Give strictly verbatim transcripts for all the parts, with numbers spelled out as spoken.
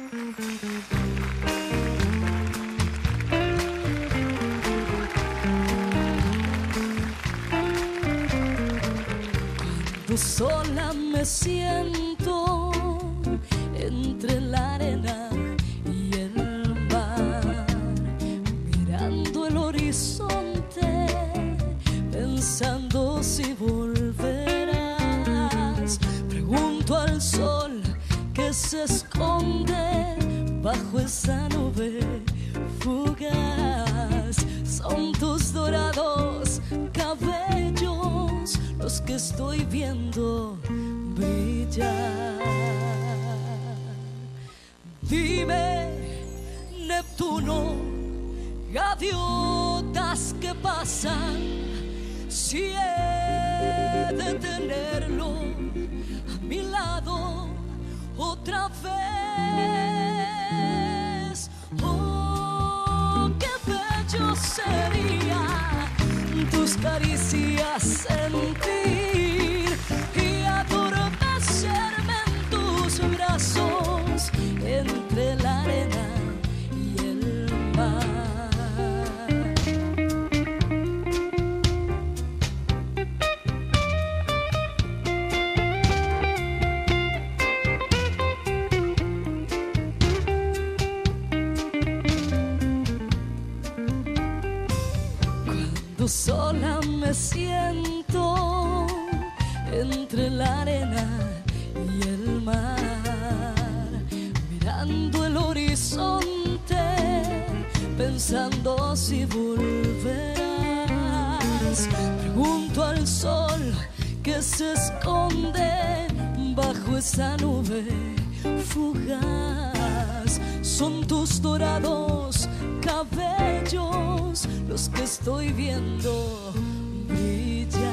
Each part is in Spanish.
Cuando sola me siento entre la arena y el mar, mirando el horizonte, pensando si volverás. Pregunto al sol que se esconde bajo esa nube fugaz. Son tus dorados cabellos los que estoy viendo brillar. Dime, Neptuno, gaviotas que pasan, si he de tenerlo a mi lado otra vez. Oh, qué bello sería tus caricias sentir y adormecerme en tus brazos entre la arena y el mar. Cuando sola me siento entre la arena y el mar, mirando el horizonte, pensando si volverás. Pregunto al sol que se esconde bajo esa nube fugaz. Son tus dorados cabellos los que estoy viendo brillar.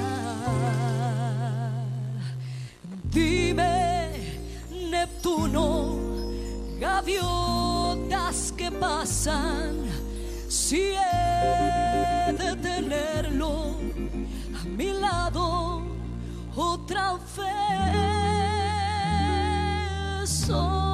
Dime, Neptuno, gaviotas que pasan, si he de tenerlo a mi lado otra vez. Oh,